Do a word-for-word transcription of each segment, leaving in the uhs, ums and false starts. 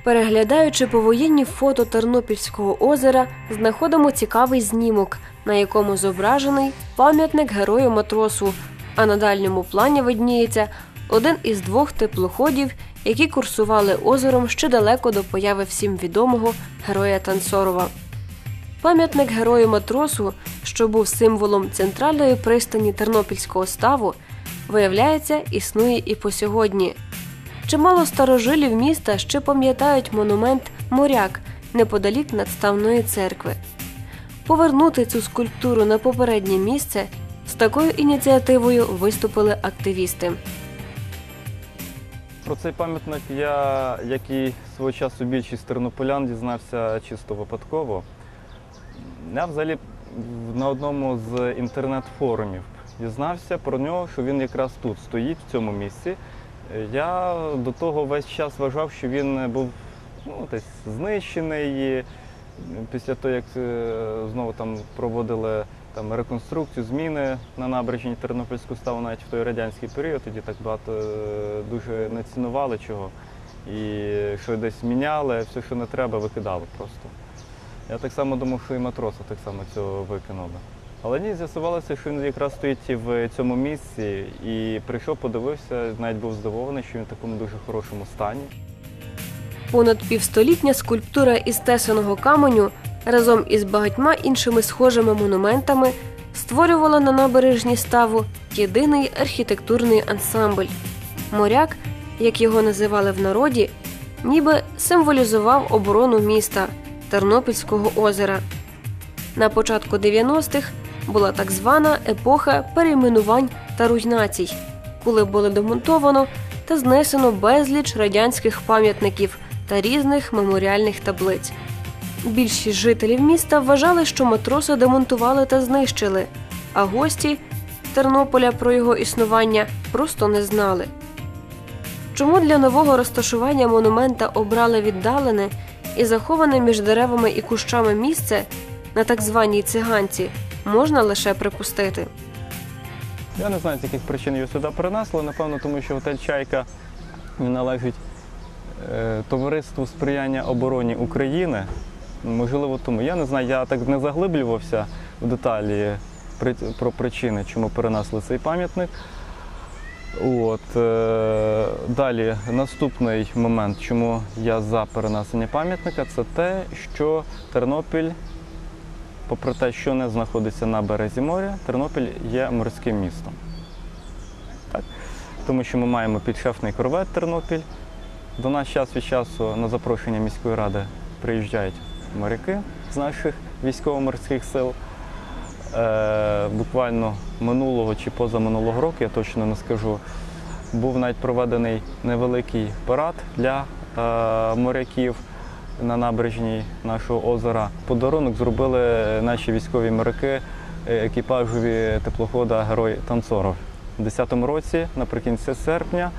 Переглядаючи повоєнні фото Тернопільського озера, знаходимо цікавий знімок, на якому зображений пам'ятник герою-матросу, а на дальньому плані видніється один із двох теплоходів, які курсували озером ще далеко до появи всім відомого героя Танцорова. Пам'ятник герою-матросу, що був символом центральної пристані Тернопільського ставу, виявляється, існує і по сьогодні. Чимало старожилів міста ще пам'ятають монумент «Моряк» неподалік надставної церкви. Повернути цю скульптуру на попереднє місце з такою ініціативою виступили активісти. Про цей пам'ятник я, як і свого часу більшість тернополян, дізнався чисто випадково. Я взагалі на одному з інтернет-форумів дізнався про нього, що він якраз тут стоїть, в цьому місці. Я до того весь час вважав, що він був ну, десь знищений. Після того, як знову там проводили там, реконструкцію, зміни на набережні Тернопільського ставу навіть в той радянський період, тоді так багато дуже не цінували чого. І що десь міняли, все, що не треба, викидали просто. Я так само думав, що і матроси так само цього викинули. Але ні, з'ясувалося, що він якраз стоїть в цьому місці і прийшов, подивився, навіть був здивований, що він в такому дуже хорошому стані. Понад півстолітня скульптура із тесаного каменю разом із багатьма іншими схожими монументами створювала на набережні ставу єдиний архітектурний ансамбль. «Моряк», як його називали в народі, ніби символізував оборону міста Тернопільського озера. На початку дев'яностих була так звана епоха перейменувань та руйнацій, коли було демонтовано та знесено безліч радянських пам'ятників та різних меморіальних таблиць. Більшість жителів міста вважали, що матроса демонтували та знищили, а гості Тернополя про його існування просто не знали. Чому для нового розташування монумента обрали віддалене і заховане між деревами і кущами місце на так званій Циганці, можна лише припустити. Я не знаю, з яких причин його сюди перенесли. Напевно, тому що готель «Чайка» належить е, товариству сприяння обороні України. Можливо, тому. Я не знаю, я так не заглиблювався в деталі при, про причини, чому перенесли цей пам'ятник. От, е, далі, наступний момент, чому я за перенесення пам'ятника, це те, що Тернопіль, попри те, що не знаходиться на березі моря, Тернопіль є морським містом. Так? Тому що ми маємо підшефний корвет «Тернопіль». До нас час від часу на запрошення міської ради приїжджають моряки з наших військово-морських сил. Е, буквально минулого чи позаминулого року, я точно не скажу, був навіть проведений невеликий парад для е, моряків на набережній нашого озера. Подарунок зробили наші військові моряки екіпажові теплохода «Герой Танцоров». У дві тисячі десятому році, наприкінці серпня,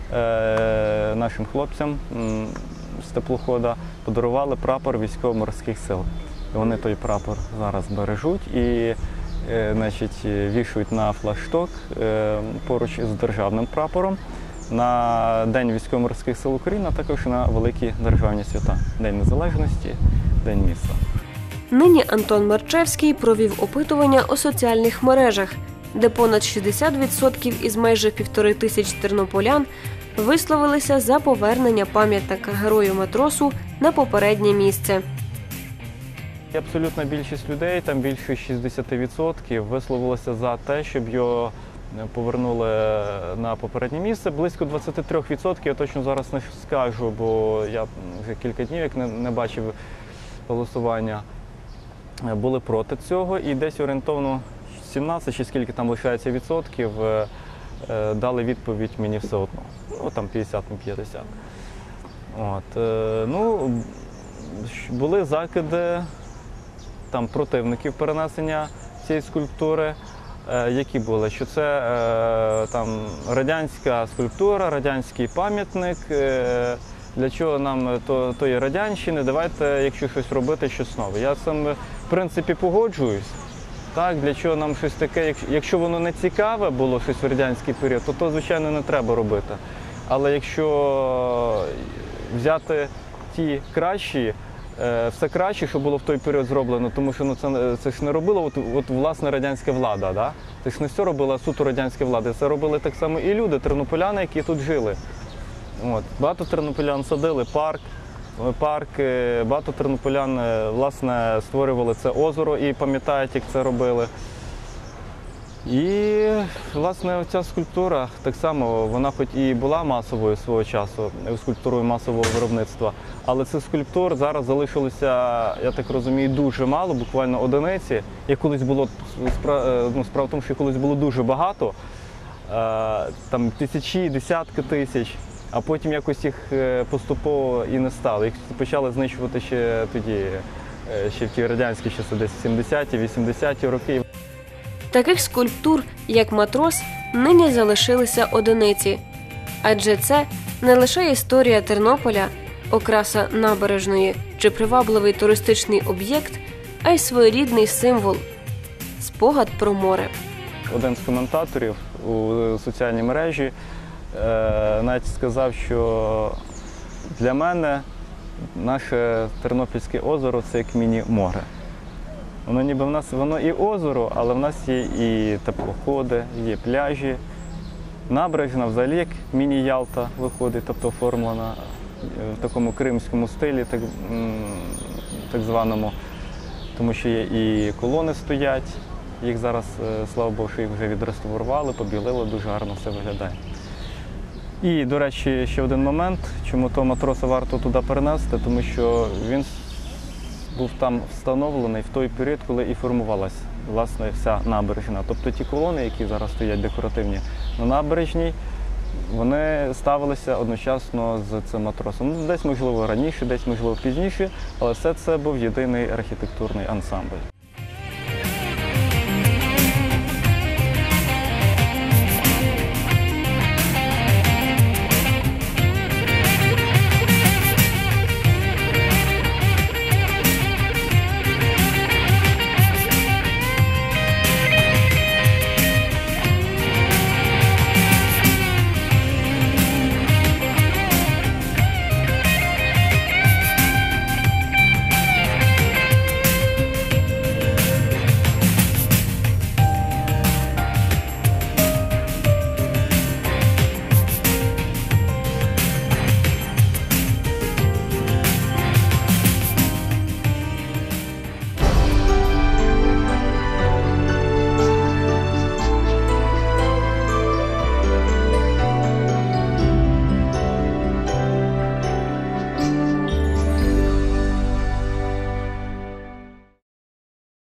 е, нашим хлопцям м, з теплохода подарували прапор військово-морських сил. І вони той прапор зараз бережуть і е, значить, вішують на флагшток е, поруч з державним прапором на День військово-морських сил України, а також на великі державні свята – День Незалежності, День міста. Нині Антон Марчевський провів опитування у соціальних мережах, де понад шістдесят відсотків із майже півтори тисяч тернополян висловилися за повернення пам'ятника герою-матросу на попереднє місце. Абсолютна більшість людей, там більше шістдесят відсотків, висловилося за те, щоб його повернули на попереднє місце. Близько двадцять три відсотків, я точно зараз не скажу, бо я вже кілька днів як не, не бачив голосування, були проти цього. І десь орієнтовно сімнадцять, чи скільки там лишається відсотків, дали відповідь мені все одно. Ну, там п'ятдесят на п'ятдесят. От, ну, були закиди там противників перенесення цієї скульптури, е, які були, що це е, там радянська скульптура, радянський пам'ятник, е, для чого нам то, тої радянщини, давайте, якщо щось робити, щось нове. Я з цим, в принципі, погоджуюсь. Так, для чого нам щось таке, якщо воно не цікаве було щось в радянський період, то то, звичайно, не треба робити. Але якщо взяти ті кращі, е, все краще, що було в той період зроблено, тому що ну, це, це ж не робила от, от, власне радянська влада. Да? Це ж не все робила суто радянська влада, це робили так само і люди, тернополяни, які тут жили. От. Багато тернополян садили парк, парк, е, багато тернополян е, власне, створювали це озеро і пам'ятають, як це робили. І, власне, ця скульптура так само, вона хоч і була масовою свого часу, скульптурою масового виробництва, але цих скульптур зараз залишилося, я так розумію, дуже мало, буквально одиниці. Як колись було, справа, ну, справа в тому, що колись було дуже багато, там тисячі, десятки тисяч, а потім якось їх поступово і не стало. Їх почали знищувати ще тоді, ще в ті радянські часи, десь сімдесяті, вісімдесяті роки. Таких скульптур, як матрос, нині залишилися одиниці. Адже це не лише історія Тернополя, окраса набережної чи привабливий туристичний об'єкт, а й своєрідний символ – спогад про море. Один з коментаторів у соціальній мережі е, навіть сказав, що для мене наше Тернопільське озеро – це як міні-море. Воно ніби в нас, воно і озеро, але в нас є і теплоходи, є пляжі. Набережна взагалі як міні-Ялта виходить, тобто оформлена в такому кримському стилі, так, так званому. Тому що є і колони стоять, їх зараз, слава Богу, що їх вже відреставрували, побілили, дуже гарно все виглядає. І, до речі, ще один момент, чому того матроса варто туди перенести, тому що він був там встановлений в той період, коли і формувалася власне вся набережна. Тобто ті колони, які зараз стоять декоративні на набережній, вони ставилися одночасно з цим матросом. Ну, десь, можливо, раніше, десь, можливо, пізніше, але все це був єдиний архітектурний ансамбль.